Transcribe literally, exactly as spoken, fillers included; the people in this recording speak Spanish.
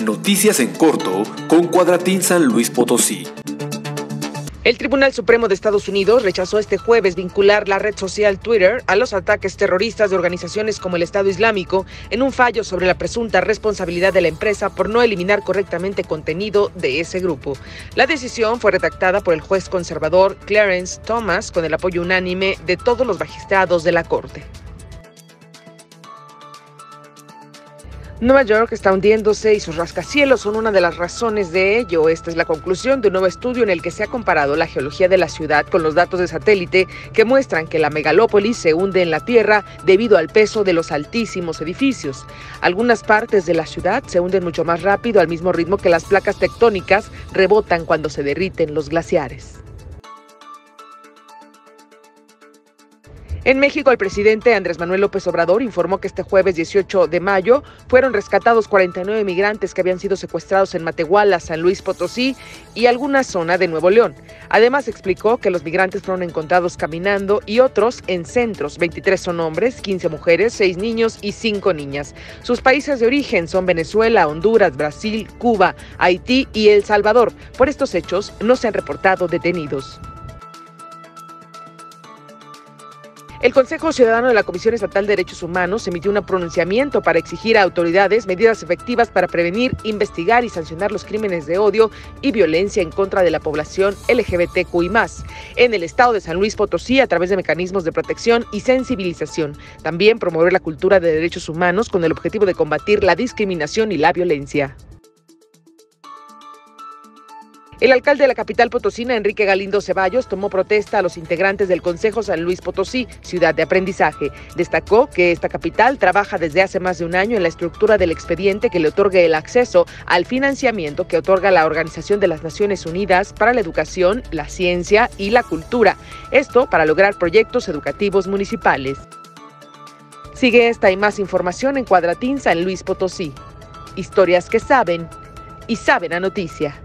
Noticias en corto con Cuadratín San Luis Potosí. El Tribunal Supremo de Estados Unidos rechazó este jueves vincular la red social Twitter a los ataques terroristas de organizaciones como el Estado Islámico en un fallo sobre la presunta responsabilidad de la empresa por no eliminar correctamente contenido de ese grupo. La decisión fue redactada por el juez conservador Clarence Thomas con el apoyo unánime de todos los magistrados de la Corte. Nueva York está hundiéndose y sus rascacielos son una de las razones de ello. Esta es la conclusión de un nuevo estudio en el que se ha comparado la geología de la ciudad con los datos de satélite que muestran que la megalópolis se hunde en la tierra debido al peso de los altísimos edificios. Algunas partes de la ciudad se hunden mucho más rápido al mismo ritmo que las placas tectónicas rebotan cuando se derriten los glaciares. En México, el presidente Andrés Manuel López Obrador informó que este jueves dieciocho de mayo fueron rescatados cuarenta y nueve migrantes que habían sido secuestrados en Matehuala, San Luis Potosí y alguna zona de Nuevo León. Además, explicó que los migrantes fueron encontrados caminando y otros en centros. veintitrés son hombres, quince mujeres, seis niños y cinco niñas. Sus países de origen son Venezuela, Honduras, Brasil, Cuba, Haití y El Salvador. Por estos hechos no se han reportado detenidos. El Consejo Ciudadano de la Comisión Estatal de Derechos Humanos emitió un pronunciamiento para exigir a autoridades medidas efectivas para prevenir, investigar y sancionar los crímenes de odio y violencia en contra de la población L G B T Q I más, en el estado de San Luis Potosí a través de mecanismos de protección y sensibilización. También promover la cultura de derechos humanos con el objetivo de combatir la discriminación y la violencia. El alcalde de la capital potosina, Enrique Galindo Ceballos, tomó protesta a los integrantes del Consejo San Luis Potosí, ciudad de aprendizaje. Destacó que esta capital trabaja desde hace más de un año en la estructura del expediente que le otorgue el acceso al financiamiento que otorga la Organización de las Naciones Unidas para la Educación, la Ciencia y la Cultura. Esto para lograr proyectos educativos municipales. Sigue esta y más información en Cuadratín San Luis Potosí. Historias que saben y saben a noticia.